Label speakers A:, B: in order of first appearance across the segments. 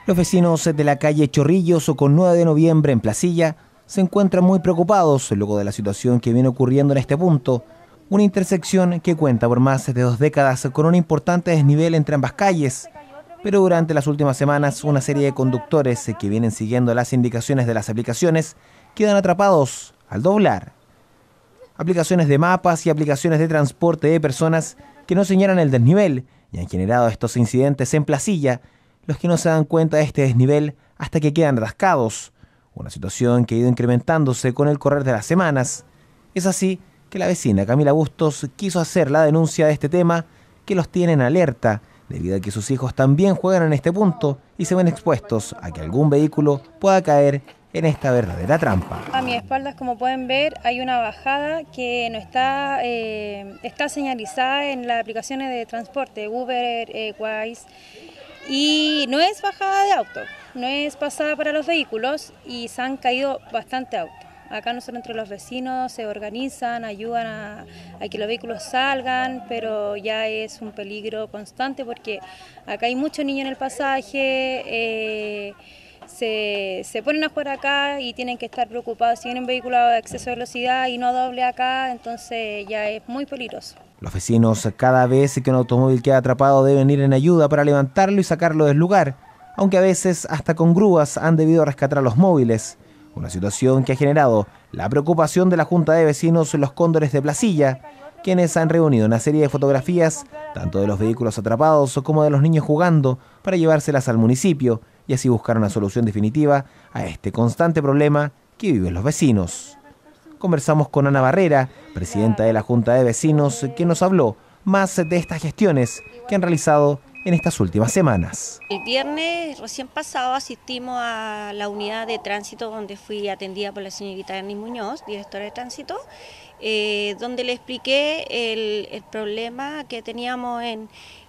A: Los vecinos de la calle Chorrillos con 9 de noviembre en Placilla se encuentran muy preocupados luego de la situación que viene ocurriendo en este punto, una intersección que cuenta por más de 2 décadas con un importante desnivel entre ambas calles, pero durante las últimas semanas una serie de conductores que vienen siguiendo las indicaciones de las aplicaciones quedan atrapados al doblar. Aplicaciones de mapas y aplicaciones de transporte de personas que no señalan el desnivel y han generado estos incidentes en Placilla, los que no se dan cuenta de este desnivel hasta que quedan atascados, una situación que ha ido incrementándose con el correr de las semanas. Es así que la vecina Camila Bustos quiso hacer la denuncia de este tema que los tiene en alerta, debido a que sus hijos también juegan en este punto y se ven expuestos a que algún vehículo pueda caer en esta verdadera trampa.
B: A mis espaldas, como pueden ver, hay una bajada que no está, está señalizada en las aplicaciones de transporte, Uber, Wise, y no es bajada de auto, no es pasada para los vehículos y se han caído bastante autos. Acá nosotros entre los vecinos se organizan, ayudan a que los vehículos salgan, pero ya es un peligro constante porque acá hay muchos niños en el pasaje, se ponen a jugar acá y tienen que estar preocupados si vienen vehículos a exceso de velocidad y no doble acá, entonces ya es muy peligroso.
A: Los vecinos, cada vez que un automóvil queda atrapado, deben ir en ayuda para levantarlo y sacarlo del lugar, aunque a veces hasta con grúas han debido rescatar a los móviles. Una situación que ha generado la preocupación de la Junta de Vecinos Los Cóndores de Placilla, quienes han reunido una serie de fotografías, tanto de los vehículos atrapados como de los niños jugando, para llevárselas al municipio y así buscar una solución definitiva a este constante problema que viven los vecinos. Conversamos con Ana Barrera, presidenta de la Junta de Vecinos, que nos habló más de estas gestiones que han realizado en estas últimas semanas.
C: El viernes recién pasado asistimos a la unidad de tránsito donde fui atendida por la señorita Ernie Muñoz, directora de tránsito, donde le expliqué el problema que teníamos en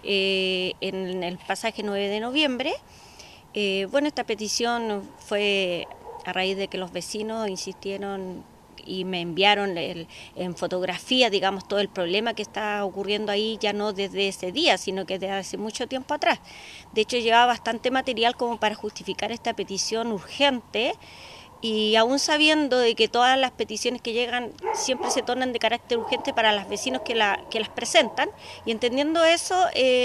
C: el pasaje 9 de noviembre. Bueno, esta petición fue a raíz de que los vecinos insistieron y me enviaron en fotografía, digamos, todo el problema que está ocurriendo ahí, ya no desde ese día, sino que desde hace mucho tiempo atrás. De hecho, llevaba bastante material como para justificar esta petición urgente, y aún sabiendo de que todas las peticiones que llegan siempre se tornan de carácter urgente para los vecinos que las presentan, y entendiendo eso,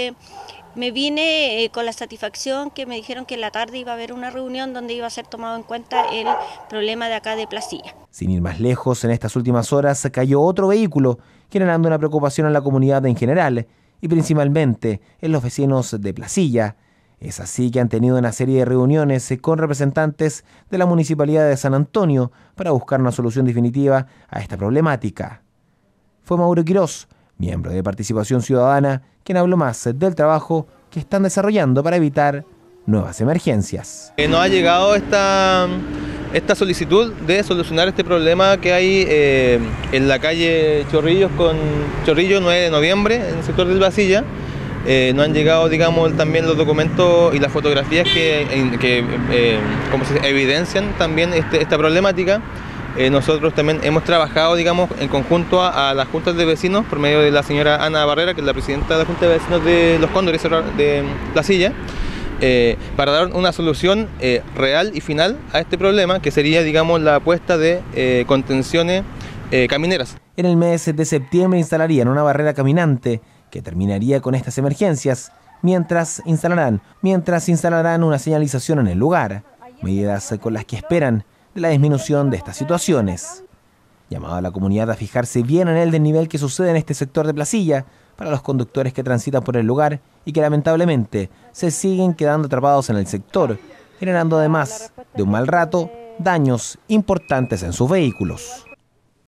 C: me vine con la satisfacción que me dijeron que en la tarde iba a haber una reunión donde iba a ser tomado en cuenta el problema de acá de Placilla. Sin ir más lejos, en estas últimas horas cayó otro vehículo, generando una preocupación en la comunidad en general y principalmente en los vecinos de Placilla. Es así que han tenido una serie de reuniones con representantes de la Municipalidad de San Antonio para buscar una solución definitiva a esta problemática. Fue Mauro Quirós, miembro de Participación Ciudadana, quien habló más del trabajo que están desarrollando para evitar nuevas emergencias.
D: Nos ha llegado esta solicitud de solucionar este problema que hay en la calle Chorrillos con Chorrillos 9 de noviembre, en el sector de Placilla. Nos han llegado, digamos, también los documentos y las fotografías que como se evidencian también esta problemática. Nosotros también hemos trabajado, digamos, en conjunto a las juntas de vecinos por medio de la señora Ana Barrera, que es la presidenta de la Junta de Vecinos de Los Cóndores de Placilla, para dar una solución real y final a este problema, que sería, digamos, la puesta de contenciones camineras.
A: En el mes de septiembre instalarían una barrera caminante que terminaría con estas emergencias, mientras instalarán una señalización en el lugar, medidas con las que esperan de la disminución de estas situaciones. Llamado a la comunidad a fijarse bien en el desnivel que sucede en este sector de Placilla para los conductores que transitan por el lugar y que lamentablemente se siguen quedando atrapados en el sector, generando además de un mal rato daños importantes en sus vehículos.